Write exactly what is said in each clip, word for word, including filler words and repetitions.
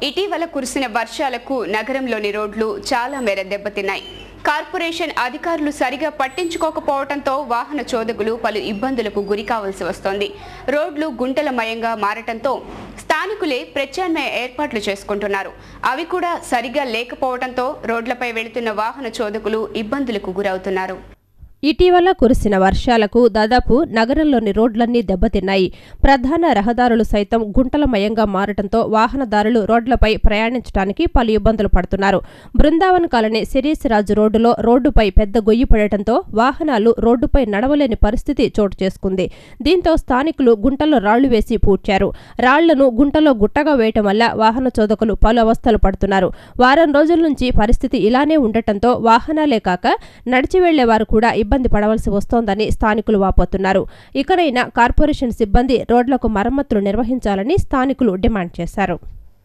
ఇటీవల కురిసిన వర్షాలకు నగరంలోని రోడ్లు చాలా మేర దెబ్బతిన్నాయి. కార్పొరేషన్ అధికారులు సరిగా పట్టించుకోకపోవడంతో వాహన చోదకులు పలు ఇబ్బందులకు గురి కావాల్సి వస్తోంది. రోడ్లు గుంటలమయంగా మారటంతో స్థానికులే ప్రత్యామ్నాయ ఏర్పాట్లు చేసుకుంటున్నారు. అవి కూడా సరిగా లేకపోవడంతో రోడ్లపై వెళుతున్న వాహన చోదకులు ఇబ్బందులకు గురవుతున్నారు. ఇటీవల కురిసిన వర్షాలకు దాదాపు నగరంలోని రోడ్లన్నీ దెబ్బతిన్నాయి. ప్రధాన రహదారులు సైతం గుంటలమయంగా మారటంతో వాహనదారులు రోడ్లపై ప్రయాణించడానికి పలు ఇబ్బందులు పడుతున్నారు. బృందావన్ కాలనీ శిరీషరాజు రోడ్డులో రోడ్డుపై పెద్ద గొయ్యి పడటంతో వాహనాలు రోడ్డుపై నడవలేని పరిస్థితి చోటు చేసుకుంది. దీంతో స్థానికులు గుంటలో రాళ్లు వేసి పూడ్చారు. రాళ్లను గుంటలో గుట్టగా వేయటం వల్ల వాహన చోదకులు పలు అవస్థలు పడుతున్నారు. వారం రోజుల నుంచి పరిస్థితి ఇలానే ఉండటంతో వాహనాలే కాక నడిచి వెళ్లేవారు కూడా ఇబ్బంది పడవలసి వస్తోందని స్థానికులు వాపోతున్నారు. ఇకనైనా కార్పొరేషన్ సిబ్బంది రోడ్లకు మరమ్మతులు నిర్వహించాలని స్థానికులు డిమాండ్ చేశారు.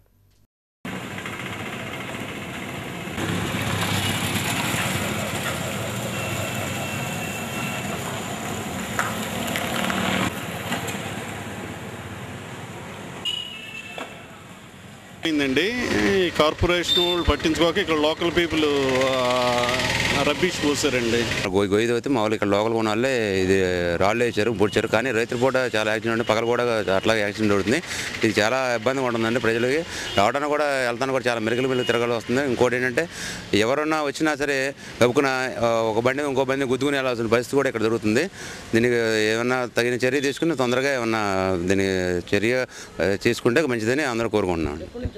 అయిందండి. ఈ కార్పొరేషన్ వాళ్ళు పట్టించుకోక ఇక్కడ లోకల్ పీపుల్ రబ్బీష్ పోసారండి. గొయ్యి గొయ్యి అయితే మామూలు ఇక్కడ లోకల్ ఉన్న వాళ్ళే ఇది రాళ్ళు వేసారు, పొడిచారు. కానీ రైతులు కూడా చాలా యాక్సిడెంట్ ఉంది, పగల కూడా అట్లాగే యాక్సిడెంట్ అవుతుంది. ఇది చాలా ఇబ్బందిగా ఉంటుందండి ప్రజలకి. రావడానికి కూడా వెళ్తాను కూడా చాలా మెరుగులు మెరుగు తిరగాలి వస్తుంది. ఇంకోటి ఏంటంటే ఎవరన్నా వచ్చినా సరే గబుకున ఒక బండి ఇంకో బండి గుద్దుకుని వెళ్ళాల్సిన పరిస్థితి కూడా ఇక్కడ జరుగుతుంది. దీనికి ఏమన్నా తగిన చర్య తీసుకుని తొందరగా ఏమన్నా దీని చర్య తీసుకుంటే మంచిదని అందరూ కోరుకుంటున్నాం.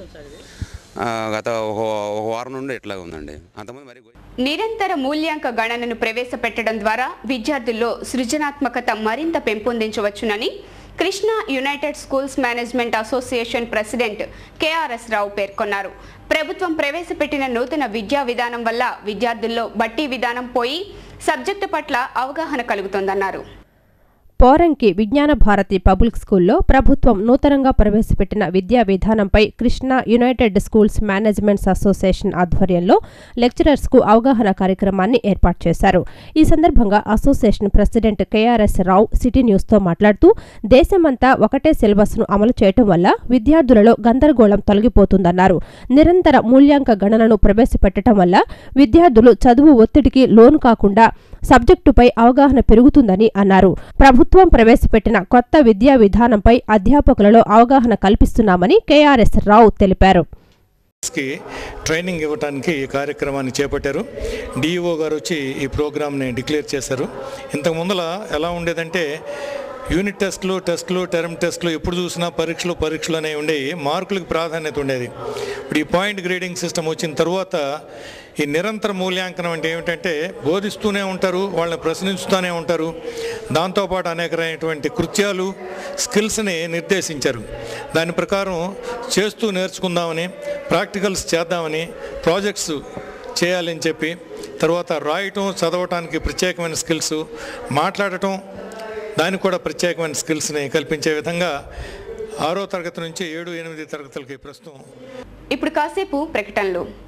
గత ఒక వారం నుండి ఇట్లాగే ఉందండి. అంతమంది మరి నిరంతర మూల్యాంక గణనను ప్రవేశపెట్టడం ద్వారా విద్యార్థుల్లో సృజనాత్మకత మరింత పెంపొందించవచ్చునని Krishna united schools management association president KRS Rao పేర్కొన్నారు. ప్రభుత్వం ప్రవేశపెట్టిన నూతన విద్యా విధానం వల్ల విద్యార్థుల్లో బట్టి విధానం పోయి సబ్జెక్టు పట్ల అవగాహన కలుగుతోందన్నారు. పోరంకి విజ్ఞాన భారతి పబ్లిక్ స్కూల్లో ప్రభుత్వం నూతనంగా ప్రవేశపెట్టిన విద్యా విధానంపై Krishna united schools managements association ఆధ్వర్యంలో లెక్చరర్స్కు అవగాహన కార్యక్రమాన్ని ఏర్పాటు చేశారు. ఈ సందర్భంగా association president KRS Rao city న్యూస్తో మాట్లాడుతూ దేశమంతా ఒకటే సిలబస్ను అమలు చేయటం వల్ల విద్యార్థులలో గందరగోళం తొలగిపోతుందన్నారు. నిరంతర మూల్యాంక గణనను ప్రవేశపెట్టడం వల్ల విద్యార్థులు చదువు ఒత్తిడికి లోను కాకుండా సబ్జెక్టుపై అవగాహన పెరుగుతుందని అన్నారు. ప్రభుత్వం ప్రవేశపెట్టిన కొత్త విద్యా విధానంపై అధ్యాపకులలో అవగాహన కల్పిస్తున్నామని కేఆర్ఎస్ రావు తెలిపారు. ట్రైనింగ్ ఇవ్వడానికి ఈ కార్యక్రమాన్ని చేపట్టారు. డిఈఓ గారు వచ్చి ఈ ప్రోగ్రామ్ని డిక్లేర్ చేశారు. ఇంతకు ముందల ఎలా ఉండేదంటే యూనిట్ టెస్టులు టెస్టులు టర్మ్ టెస్టులు ఎప్పుడు చూసినా పరీక్షలు పరీక్షలు అనేవి ఉండేవి. మార్కులకు ప్రాధాన్యత ఉండేది. ఇప్పుడు ఈ పాయింట్ గ్రేడింగ్ సిస్టమ్ వచ్చిన తర్వాత ఈ నిరంతర మూల్యాంకనం అంటే ఏమిటంటే బోధిస్తూనే ఉంటారు, వాళ్ళని ప్రశ్నిస్తూనే ఉంటారు. దాంతోపాటు అనేకమైనటువంటి కృత్యాలు స్కిల్స్ని నిర్దేశించారు. దాని ప్రకారం చేస్తూ నేర్చుకుందామని, ప్రాక్టికల్స్ చేద్దామని, ప్రాజెక్ట్స్ చేయాలని చెప్పి, తర్వాత రాయటం చదవటానికి ప్రత్యేకమైన స్కిల్స్, మాట్లాడటం దానికి కూడా ప్రత్యేకమైన స్కిల్స్ని కల్పించే విధంగా ఆరో తరగతి నుంచి ఏడు ఎనిమిది తరగతులకి ప్రస్తుతం. ఇప్పుడు కాసేపు ప్రకటనలు.